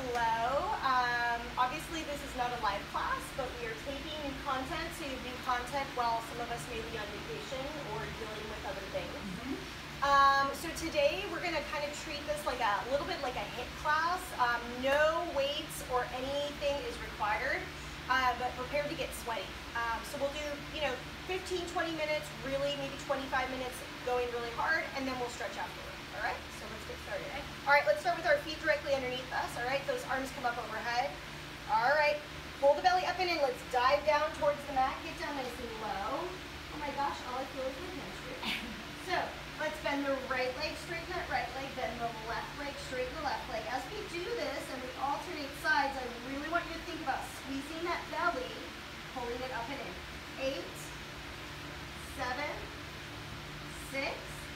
hello. Obviously this is not a live class, but we are taking new content, so you new content while some of us may be on vacation or dealing with other things. So today we're going to kind of treat this like a little bit like a HIIT class. No weights or anything is required, but prepare to get sweaty. So we'll do, 15, 20 minutes, really maybe 25 minutes going really hard, and then we'll stretch afterward. All right, so let's get started. All right, let's start with our feet directly underneath us. All right, those arms come up overhead. All right, pull the belly up and in. Let's dive down towards the mat. Get down nice and low. Oh my gosh, all I feel is my hamstring. So let's bend the right leg, straighten that right leg, bend the left leg, straighten the left leg. As we do this and we alternate sides, I really want you to think about squeezing that belly, pulling it up and in. 8, 7, 6,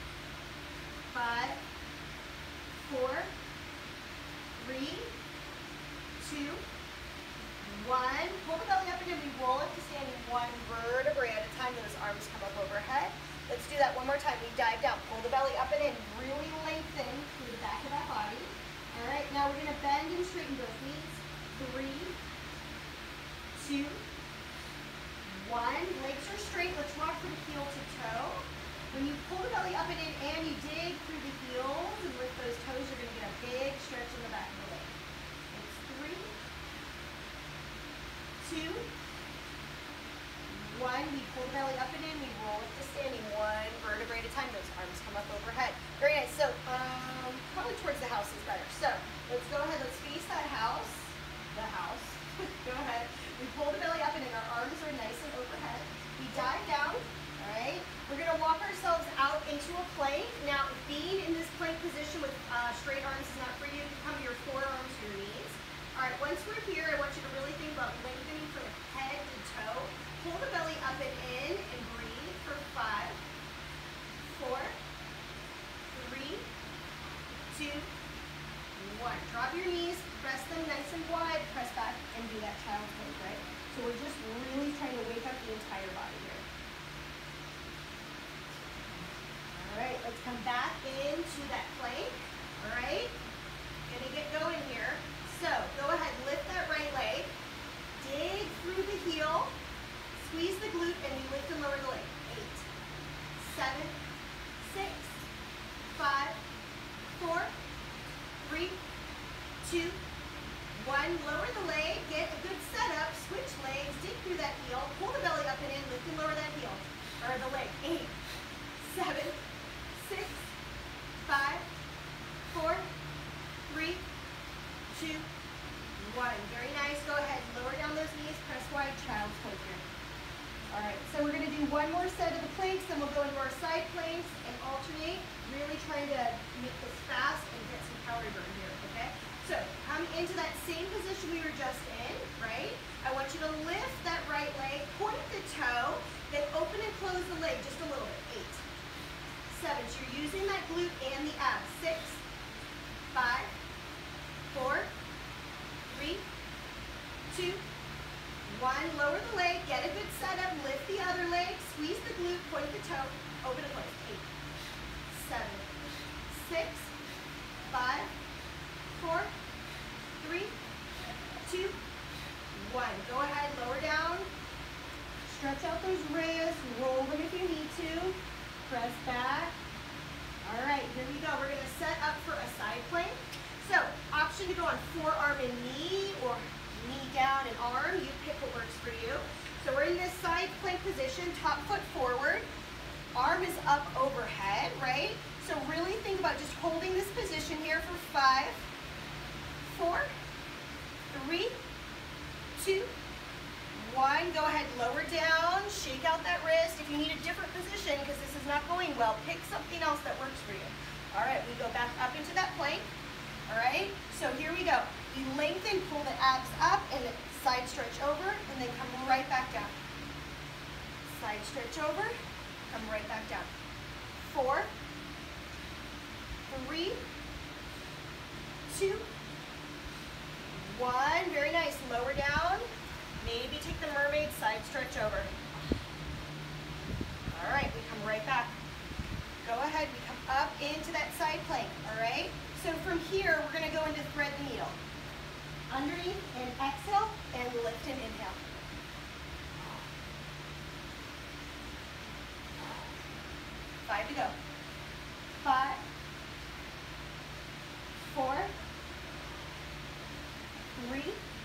5, 4, 3, 2, 1. Pull the belly up and in. We roll it to standing one vertebrae at a time. Those arms come up overhead. Let's do that one more time. We dive down. Pull the belly up and in. Really lengthen through the back of that body. All right, now we're going to bend and straighten both knees. 3, 2, 1. Legs are straight. Let's rock from heel to toe. When you pull the belly up and in and you dig through the heels and lift those toes, you're going to get a big stretch in the back of the leg. It's 3, 2, 1. We pull the belly up and in. We roll it to standing one vertebrae at a time. Those arms come up overhead. Very nice. So probably towards the house is better. So let's go ahead. Let's face that house. The house. Go ahead. We pull the belly up and in. Our arms are nice and overhead. We dive down. All right. We're going to walk ourselves out into a plank. Now, being in this plank position with straight arms is not for you. Come to your forearms to your knees. All right. Once we're here, I want you to really think about lengthening from head to toe. Pull the belly up and in and breathe for 5, 4, 3, 2, 1. Drop your knees, press them nice and wide, press back, and do that child's pose, right? So we're just really trying to wake up the entire body here. All right, let's come back into that plank. All right, gonna get going here. So go ahead, lift that right leg, dig through the heel, squeeze the glute, and we lift and lower the leg. 8, 7, 6, 5, 4, 3, 2, 1. Lower the leg, get a good setup, switch legs, dig through that heel, pull the belly up and in, lift and lower that heel, or the leg. 8, 7, 6, 5, 4, 3, 2, 1. Very nice. Go ahead, lower down those knees, press wide, child's pose here. All right, so we're going to do one more set of the planks, then we'll go into our side planks and alternate, really trying to make this fast and get some calorie burn here, okay? So come into that same position we were just in, right? I want you to lift that right leg, point the toe, then open and close the leg just a little bit. 8, 7, so you're using that glute and the abs. 6, 5, 4, 3, 2, 1. Lower the leg, get a good setup, lift the other leg, squeeze the glute, point the toe, open and close. 8, 7, 6, 5, 4, 3, 2, 1. Go ahead, lower down, stretch out those wrists, roll them if you need to, press back. All right, here we go. We're going to set up for a side plank. So, option to go on forearm and knee, or knee down and arm. You pick what works for you. So we're in this side plank position, top foot forward, arm is up overhead, right? So really think about just holding this position here for 5, 4, 3, 2, 1. Go ahead, lower down, shake out that wrist. If you need a different position because this is not going well, pick something else that works for you. All right, we go back up into that plank. All right, so here we go. You lengthen, pull the abs up, and side stretch over, and then come right back down. Side stretch over, come right back down. 4, 3, 2, 1. Very nice. Lower down. Maybe take the mermaid, side stretch over. All right, we come right back. Go ahead, we come up into that side plank, all right? So from here, we're gonna go into thread the needle. Underneath and exhale and lift and inhale. 5 to go. 5, 4, 3,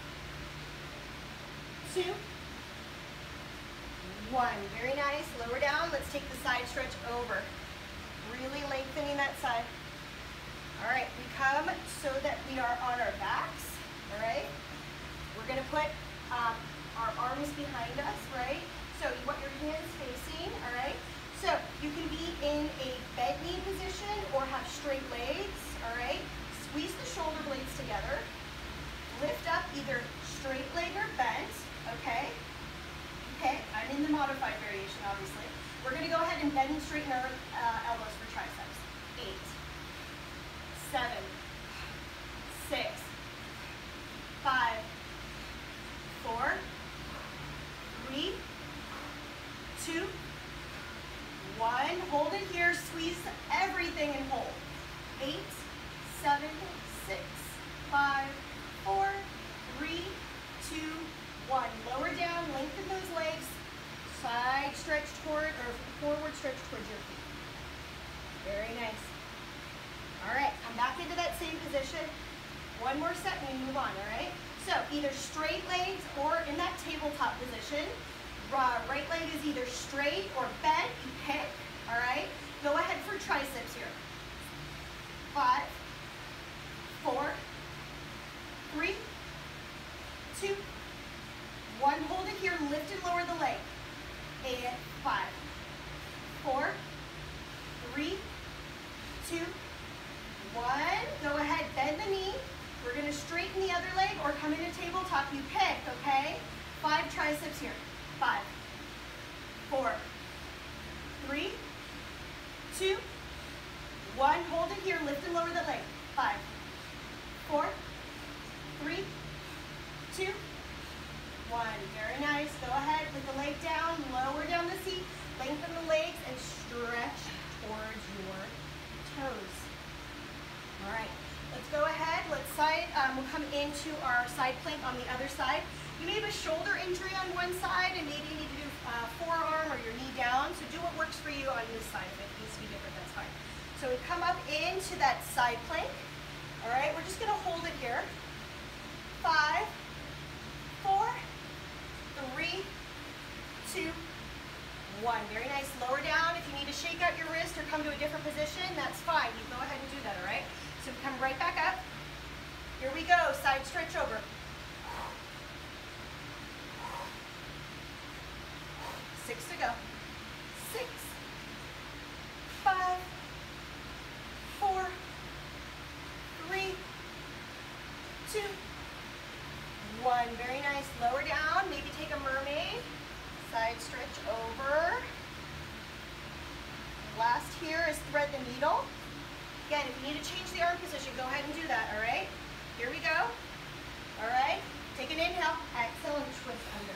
2, 1. Very nice. Lower down. Let's take the side stretch over. Really lengthening that side. All right, we come so that we are on our backs, all right? We're gonna put our arms behind us, right? So you want your hands facing, all right? So you can be in a bent knee position or have straight legs, all right? Squeeze the shoulder blades together. Lift up either straight leg or bent, okay? Okay, I'm in the modified variation, obviously. We're gonna go ahead and bend and straighten our elbows for triceps. 8, 7, 6, 5, 4, 3, 2, 1. Hold it here, squeeze everything and hold. 8, 7, 6, 5, 4, 3, 2, 1. Lower down, lengthen those legs. Side stretch toward, or forward stretch towards your feet. Very nice. All right, come back into that same position. One more set and we move on, all right? So either straight legs or in that tabletop position. Right leg is either straight or bent, you pick, all right? Go ahead for triceps here. 5, 4, 3, 2, 1. Hold it here, lift and lower the leg. 8, 5, 4, 3, 2, 1. Go ahead, bend the knee. We're gonna straighten the other leg or come into tabletop. You pick, okay? 5 triceps here. 5, 4, 3, 2, 1. Hold it here, lift and lower the leg. 5, 4, 3, 2, 1. Very nice. Go ahead, put the leg down, lower down the seat, lengthen the legs, and stretch towards your toes. All right, let's go ahead. We'll come into our side plank on the other side. You may have a shoulder injury on one side and maybe you need to do forearm or your knee down. So do what works for you on this side. If it needs to be different, that's fine. So we come up into that side plank. All right, we're just gonna hold it here. 5, 4, 3, 2, 1. Very nice. Lower down. If you need to shake out your wrist or come to a different position, that's fine. You go ahead and do that, all right? So come right back up. Here we go. Side stretch over. 6 to go. 6, 5, 4, 3, 2, 1. Very nice. Lower down. Maybe take a mermaid. Side stretch over. Last here is thread the needle. Again, if you need to change the arm position, go ahead and do that, all right? Here we go. All right. Take an inhale. Exhale and twist under.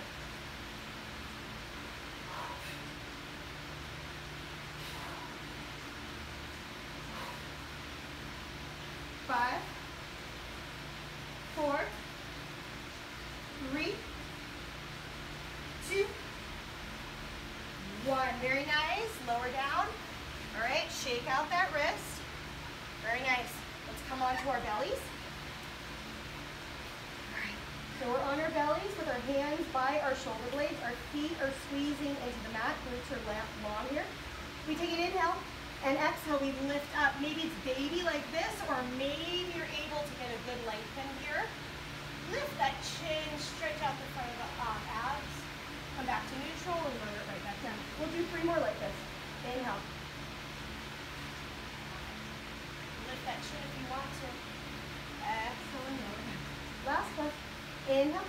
5, 4, 3, 2, 1. Very nice. Lower down. All right. Shake out that wrist. Very nice. Let's come onto our bellies. All right. So we're on our bellies with our hands by our shoulder blades. Our feet are squeezing into the mat. Glutes are long here. We take an inhale and exhale. We lift up. Maybe it's baby like this, or maybe you're able to get a good lengthen here. Lift that chin, stretch out the front of the abs. Come back to neutral and lower it right back down. We'll do 3 more like this. Inhale. Lift that chin if you want to. Exhale and lower it. Last one. Inhale.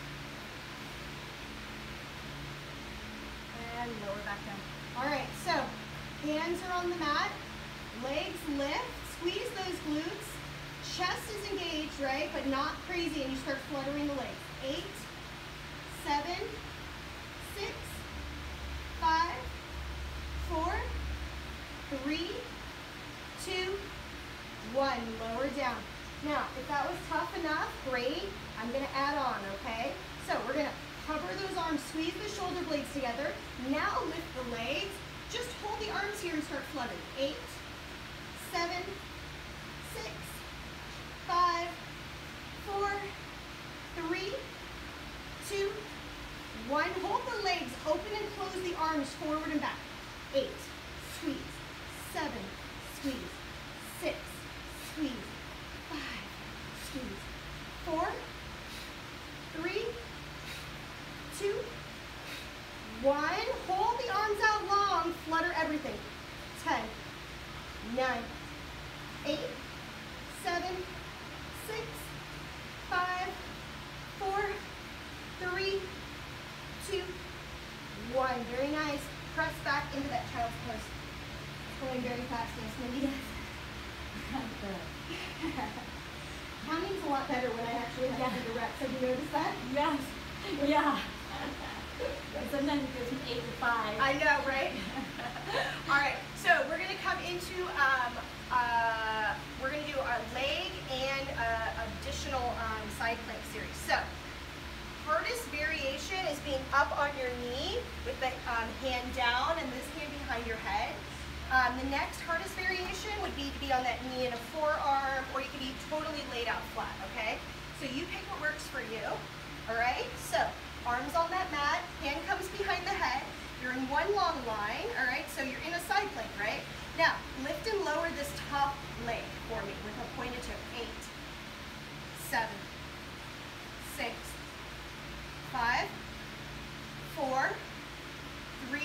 And lower back down. All right, so hands are on the mat. Legs lift. Squeeze those glutes. Chest is engaged, right? But not crazy, and you start fluttering the legs. 8, 7, 6, 5, 4, 3, 2, 1. Lower down. Now, if that was tough enough, great. I'm gonna add on, okay? So we're gonna cover those arms, squeeze the shoulder blades together. Now lift the legs. Just hold the arms here and start fluttering. 8, 7, 6, 5, 4, 3, 2, 1. Hold the legs open and close the arms forward and back. 8, squeeze. 7, squeeze. 6, squeeze. 5, squeeze. 4, 3, 2, 1. Hold the arms out long. Flutter everything. 10, 9, 8, 7, 6, 5, 4, 3, 2, 1. Very nice. Press back into that child's pose. Going very fast, yes, Mindy. Counting's a lot better when I actually have to do the reps. Have you noticed that? Yes. Yeah. Sometimes it goes from 8 to 5. I know, right? All right, so we're going to come into, we're going to do a leg and additional side plank series. So, hardest variation is being up on your knee with the hand down and this hand behind your head. The next hardest variation would be to be on that knee in a forearm, or you could be totally laid out flat, okay? So you pick what works for you, all right? So, arms on that mat, hand comes behind the head, you're in one long line, all right? So you're in a side plank, right? Now, lift and lower this top leg for me with a pointed toe. 8, 7, 6, 5, 4, 3,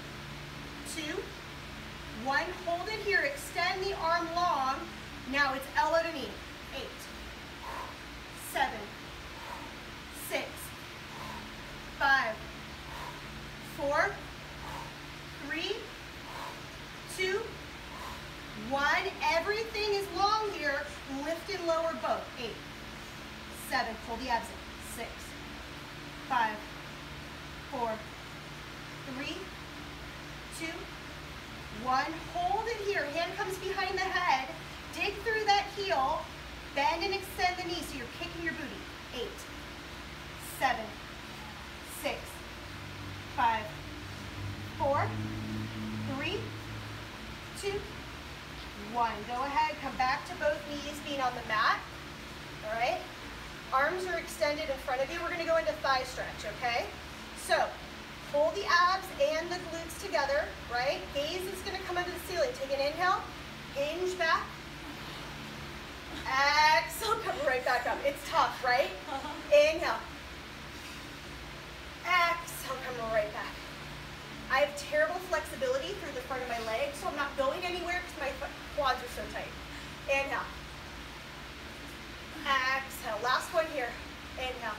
2, 1. Hold it here. Extend the arm long. Now it's elbow to knee. 8, 7, 6, 5, 4, 3, 2, 1. Everything is long here. Lift and lower both. 8, 7. Pull the abs in. 6, 5, 4, 3, 2, 1. Hold it here. Hand comes behind the head. Dig through that heel. Bend and extend the knee so you're kicking your booty. 8, 7, 6, 5, 4, 3, 2, 1. Go ahead. Come back to both knees being on the mat. All right. Arms are extended in front of you. We're going to go into thigh stretch, okay? So, hold the abs and the glutes together, right? Gaze is going to come under the ceiling. Take an inhale, hinge back. Exhale, come right back up. It's tough, right? Inhale. Exhale, come right back. I have terrible flexibility through the front of my legs, so I'm not going anywhere because my quads are so tight. Inhale. Exhale. Last one here. Inhale.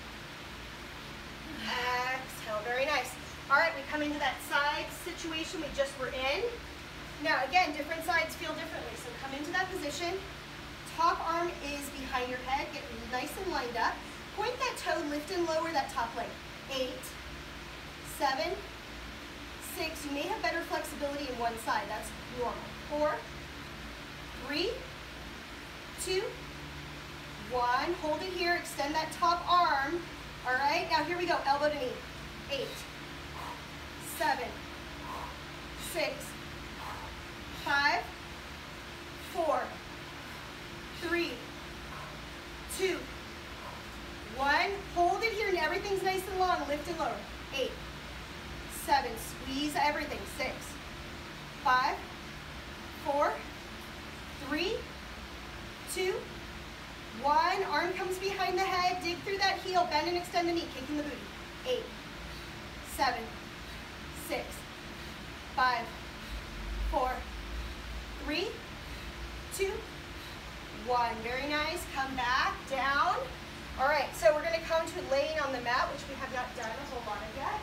Exhale. Very nice. All right, we come into that side situation we just were in. Now, again, different sides feel differently. So come into that position. Top arm is behind your head. Get nice and lined up. Point that toe, lift and lower that top leg. 8, 7, 6. You may have better flexibility in one side. That's normal. 4, 3, 2, 1. Hold it here. Extend that top arm. All right. Now here we go. Elbow to knee. 8, 7, 6, 5, 4, 3, 2, 1. Hold it here and everything's nice and long. Lift and lower. 8, 7. Squeeze everything. 6, 5, 4, 3, 2, 1. Arm comes behind the head. Dig through that heel. Bend and extend the knee. Kicking the booty. 8, 7, 6, 5, 4, 3, 2, 1. Very nice. Come back down. All right, so we're going to come to laying on the mat, which we have not done a whole lot of yet.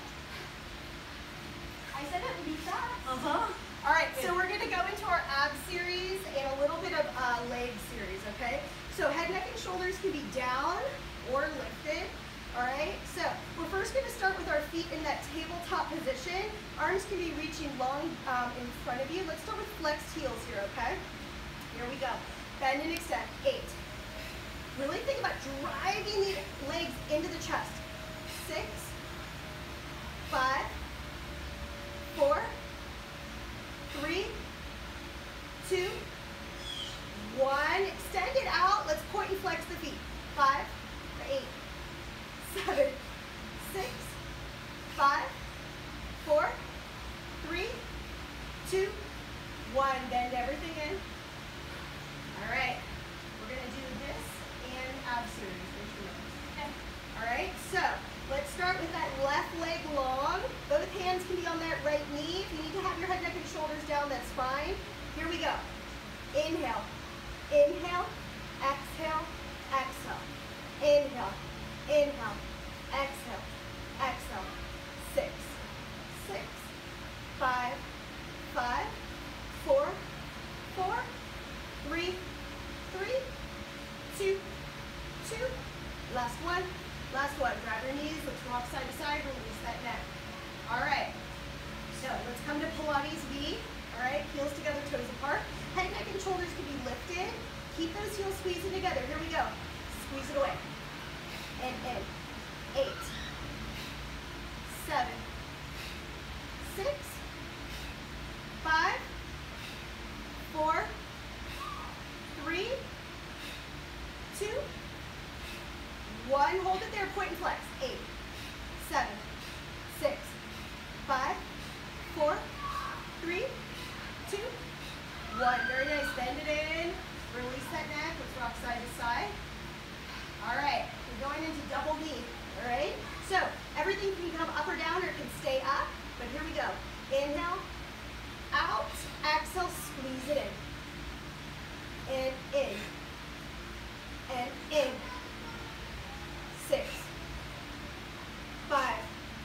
I said it would be fast. All right, so we're going to go into our ab series and a little bit of leg series, okay? So head, neck, and shoulders can be down or lifted. All right, so we're first going to start with our feet in that tabletop position. Arms can be reaching long in front of you. Let's start with flexed heels here, okay? Here we go. Bend and extend. 8, Really think about driving the legs into the chest. 6, 5, 4, 3, 2, 1. Extend it out. Let's point and flex the feet. 5, 8, 7, 6, 5, 4, 3, 2, 1. Bend everything in. All right. We're going to do this and ab series. Okay. All right. So let's start with that left leg long. Both hands can be on that right knee. If you need to have your head, neck, and shoulders down, that's fine. Here we go. Inhale. Inhale. Exhale. Exhale. Inhale. Inhale. Exhale. Exhale. 6, 6, 5, 5, 4, 4, 3, 3, 2, 2. Last one. Last one. Grab your knees. Let's rock side to side. Release that neck. All right. So let's come to Pilates V. All right. Heels together, toes apart. Head, neck, and shoulders can be lifted. Keep those heels squeezing together. Here we go. Squeeze it away. And in. 8, 7, 6, 5, 4, 3, 2, 1. Hold it there. Point and flex. 8, 7, 6, 5, 4, 3, 2, 1. Very nice. Bend it in. Release that neck. Let's rock side to side. All right. We're going into double knee. All right. So everything can come up or down or can stay up. But here we go. Inhale. Out. Exhale. Squeeze it in. And in. And in. 6, 5,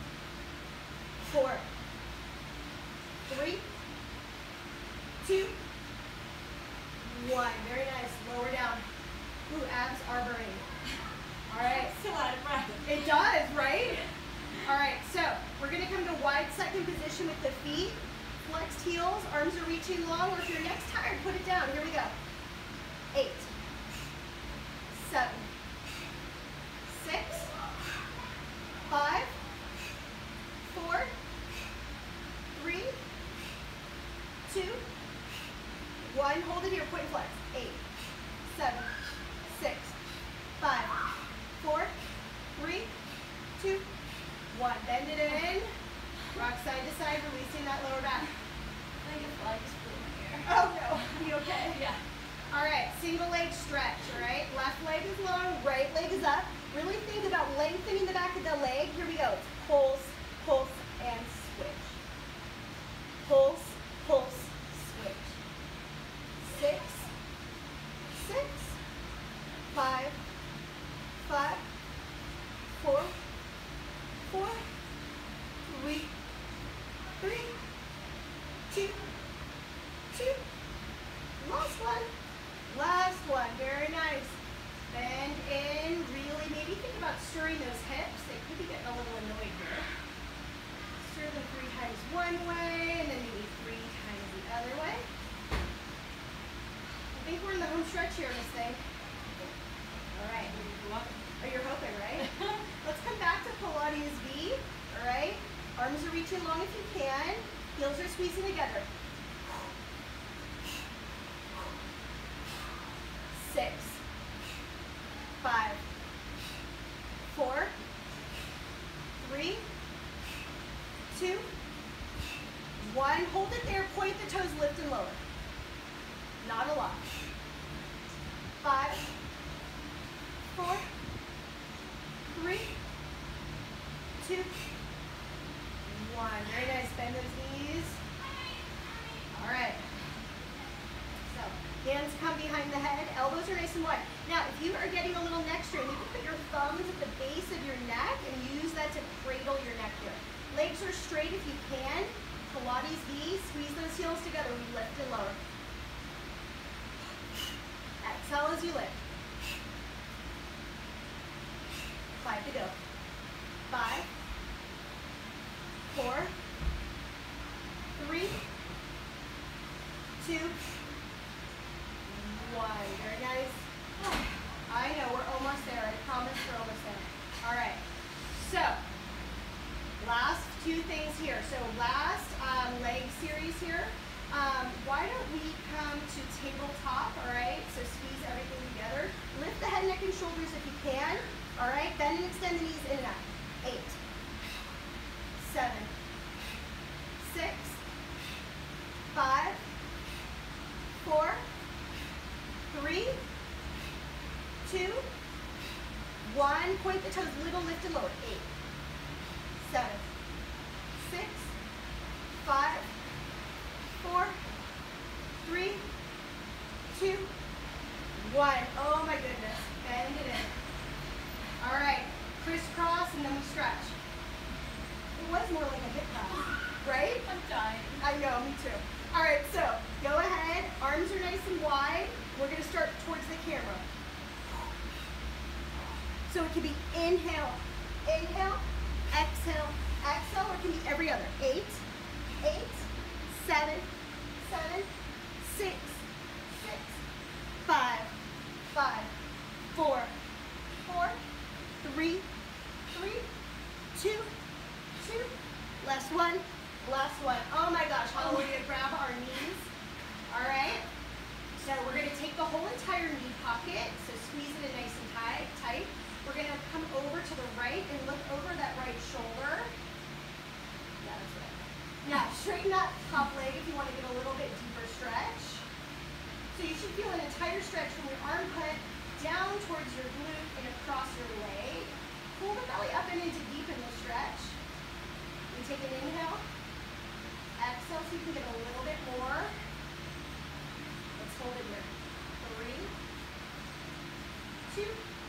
4, 3, 2, 1. Very nice. Lower down. Ooh, abs are burning. All right. Still out of breath. It does, right? All right, so we're going to come to wide second position with the feet. Flexed heels, arms are reaching long, or if your neck's tired, put it down. Here we go. 8, 7, 6, 5, 4, 3, 2, 1. Hold it here, point and flex. 8, 7, 6, 5, 4, 3, 2, 1. Bend it in. Rock side to side, releasing that lower back. I think it's like here. Oh no, you okay? Yeah. All right, single leg stretch, all right? Left leg is long, right leg is up. Really think about lengthening the back of the leg. Here we go. It's pulse, pulse, and switch. Pulse, pulse, switch. 6, 6, 5, 5, 4, 4, 3, 3, 2, 2. Last one. Last one. Very nice. Bend in. Really, maybe think about stirring those hips. They could be getting a little annoyed here. Stir them 3 times one way, and then maybe 3 times the other way. I think we're in the home stretch here, Miss Thing. All right. Oh, you're hoping, right? Let's come back to Pilates V. All right. Arms are reaching long if you can. Heels are squeezing together. 6, 5, 4, 3, 2, 1. Hold it there. Point the toes, lift and lower. Not a lot. 5, 4, 3, 2, 1. Very nice. Bend those knees. All right. So hands come behind the head. Elbows are nice and wide. Now, if you are getting a little neck strain, you can put your thumbs at the base of your neck and use that to cradle your neck here. Legs are straight if you can. Pilates V. Squeeze those heels together. We lift and lower. Exhale as you lift. 5 to go. 5, 4, 3, 2, 1. Very nice. I know, we're almost there. I promise we're almost there. All right. So, last two things here. So last leg series here. Why don't we come to tabletop, all right? So squeeze everything together. Lift the head, neck, and shoulders if you can. All right, bend and extend the knees in and out. 8, 7, 6, 5, 4, 3, 2, 1. Point the toes, little lift and lower. 8, 7, 6, 5, 4, 3, 2, 1. Oh my goodness. Bend it in. All right. Crisscross and then we stretch. It was more like a hip cross, right? I'm dying. I know, me too. All right, so go ahead. Arms are nice and wide. We're going to start towards the camera. So it can be inhale, inhale, exhale, exhale, or it can be every other. 8, 8, 7, 7, 6, 6, 5, 5, 4, 4, 3, 3, 2, 2. Last one, last one. Oh my gosh, we're going to grab our knees. All right. So we're going to take the whole entire knee pocket. So squeeze it in nice and tight. We're going to come over to the right and look over that right shoulder. Yeah, that's right. Now, straighten that top leg if you want to get a little bit deeper stretch. So you should feel an entire stretch from your armpit down towards your glute and across your leg. Pull the belly up and into deepen the stretch. You take an inhale. Exhale so you can get a little bit more. Let's hold it here. 3, 2,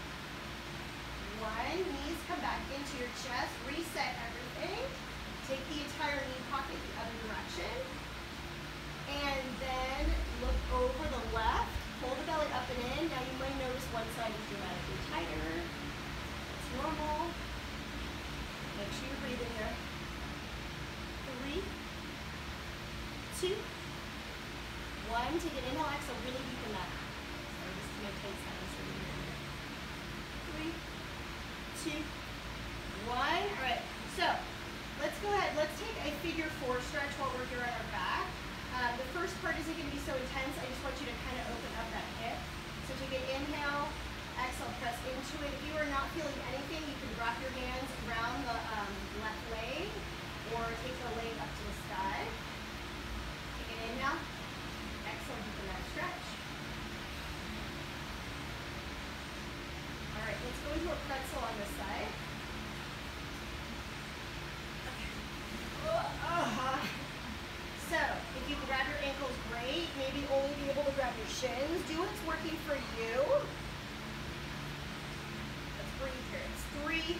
1. Knees come back into your chest. Reset everything. Take the entire knee pocket the other direction. And then look over the left. Pull the belly up and in. Now you might notice one side is dramatically tighter. It's normal. Make sure you're breathing here. 3, 2, 1. Take an inhale, exhale, really deepen that. Sorry, just to maintain silence. 3, 2, 1. All right, so let's go ahead. Let's take a figure 4 stretch while we're here on our back. The first part isn't going to be so intense. I just want you to kind of open up that hip. So take an inhale, exhale, press into it. If you are not feeling anything, you can wrap your hands around the left leg or take the leg up to the sky. Take an inhale, exhale, deepen that stretch. All right, let's go into a pretzel on this side. So, if you grab your ankles, great. Maybe only be able to grab your shins. Do what's working for you. Let's breathe here. It's 3,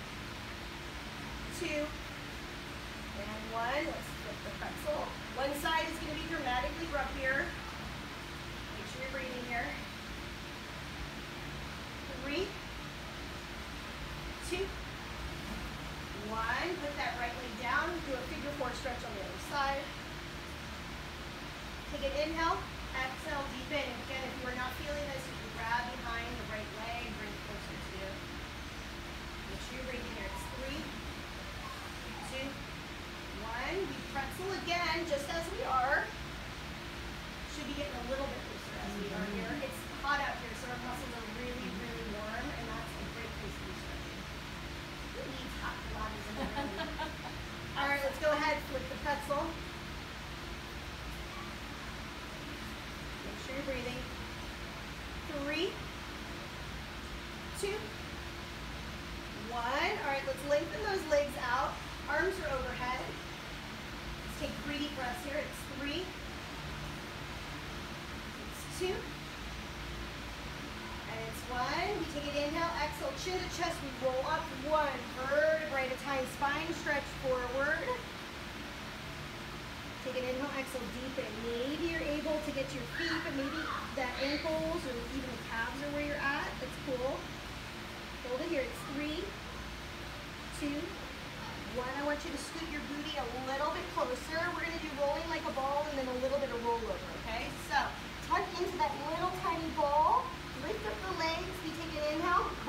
2, and 1. Let's flip the pretzel. One side is going to be dramatically grumpier. Make sure you're breathing here. 3, 2, 1. Put that right leg down. Do a figure 4 stretch on the other side. Take an inhale, exhale, deepen. And again, if you are not feeling this, you can grab behind the right leg, bring it closer to you. Make sure you're breathing here. It's 3, 2, 1. We pretzel again, just as we are. Should be getting a little bit looser as we are here. It's hot out here, so our muscles are really, really warm, and that's a great place to be stretching. Who needs hot Pilates in the morning? All right, let's go ahead, flip the pretzel. Make sure you're breathing. 3, 2, 1. All right, let's lengthen those legs out. Arms are overhead. Let's take 3 deep breaths here. It's 3, it's 2, and it's 1. We take an inhale, exhale, chin to chest. We roll up 1 vertebrae at a time. Spine stretch forward. Take an inhale, exhale, deepen. Maybe you're able to get to your feet, but maybe the ankles or even the calves are where you're at. That's cool. Hold it here. It's 3, 2, 1. I want you to scoot your booty a little bit closer. We're going to do rolling like a ball and then a little bit of rollover, okay? So tuck into that little tiny ball. Lift up the legs. We take an inhale.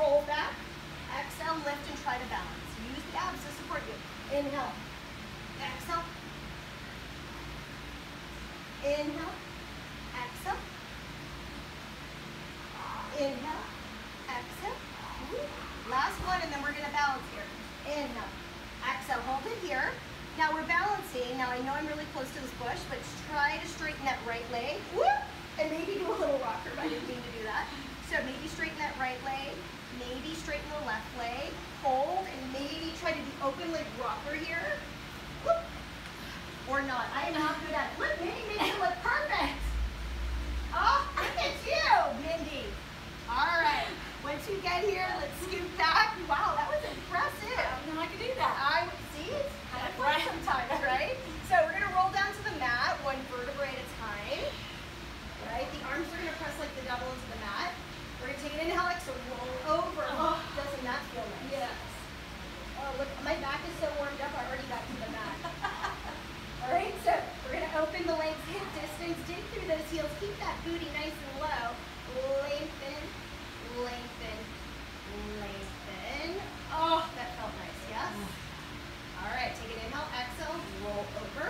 Inhale. Exhale, hold it here. Now we're balancing. Now I know I'm really close to this bush, but try to straighten that right leg. Whoop! And maybe do a little rocker, but I didn't mean to do that. So maybe straighten that right leg, maybe straighten the left leg, hold, and maybe try to do open leg rocker here. Whoop! Or not. I am not good at it. Look, Mindy makes it look perfect. Oh, look at you, Mindy. All right. Once you get here, let's scoot back. Wow, that was impressive. I don't know how I can do that. I see it's kind of fun sometimes, right? So we're gonna roll down to the mat, one vertebrae at a time. Right? The arms are gonna press like the devil into the mat. We're gonna take an inhale, so roll over. Oh, doesn't that feel nice? Yes. Oh, look, my back is so warmed up, I already got to the mat. All right, so we're gonna open the legs hip distance, dig through those heels, keep that booty nice and low. Lengthen, lengthen, lengthen. Oh, that felt nice, yes? All right, take an inhale, exhale, roll over.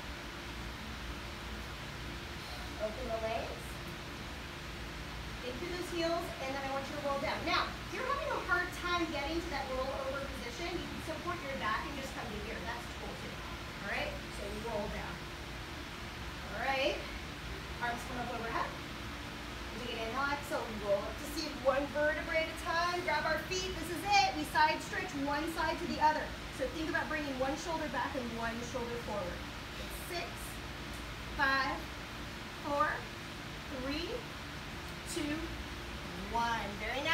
Open the legs. Dig through those heels, and then I want you to roll down. Now, if you're having a hard time getting to that roll over position, you can support your back and just come to here. That's cool too. All right, so roll down. All right, arms come up overhead. Take an inhale, exhale, roll up to seat, one vertebrae at a time. Grab our feet, this is it. We side stretch one side to the other. So think about bringing one shoulder back and one shoulder forward. 6, 5, 4, 3, 2, 1. Very nice.